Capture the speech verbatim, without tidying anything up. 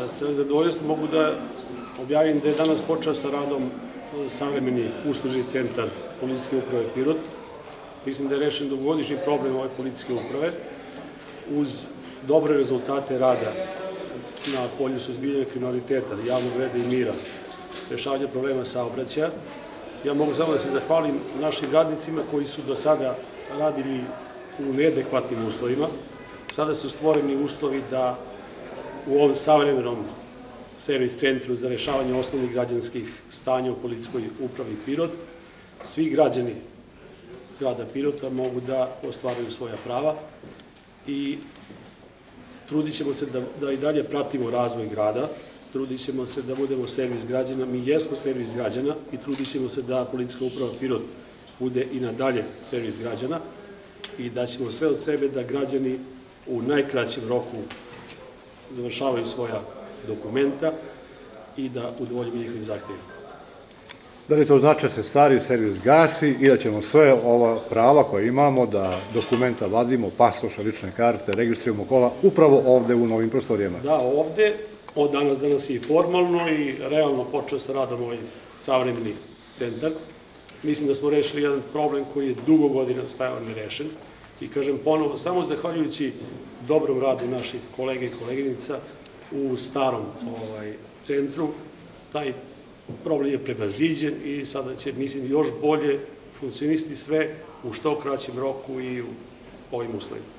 Sa zadovoljstvom mogu da objavim da je danas počeo sa radom savremeni uslužni centar Policijske uprave Pirot. Mislim da je rešen dugogodišnji problem ove policijske uprave uz dobre rezultate rada na polju suzbijanja kriminaliteta, javnog reda i mira, rešavanja problema saobraćaja. Ja mogu samo da se zahvalim našim radnicima koji su do sada radili u neadekvatnim uslovima. Sada su stvoreni uslovi da u ovom savremenom servis centru za rešavanje osnovnih građanskih stanja u Policijskoj upravi Pirot svi građani grada Pirota mogu da ostvaruju svoja prava i trudit ćemo se da i dalje pratimo razvoj grada, trudit ćemo se da budemo servis građana, mi jesmo servis građana i trudit ćemo se da Policijska uprava Pirot bude i nadalje servis građana i da ćemo sve od sebe da građani u najkraćem roku završavaju svoja dokumenta i da udovoljimo njihovim zahtjevima. Da li to znači da se stari servis gasi i da ćemo sve ova prava koje imamo, da dokumenta vadimo, pasoša, lične karte, registrujemo kola, upravo ovde u novim prostorijama? Da, ovde, od danas danas je i formalno i realno počeo sa radom ovaj savremeni centar. Mislim da smo rešili jedan problem koji je dugo godina stajao nerešen i kažem ponovo, samo zahvaljujući dobrom radu naših kolega i koleginica u starom centru, taj problem je prevaziđen i sada će, mislim, još bolje funkcionisati sve u što kraćem roku i u ovim uslovima.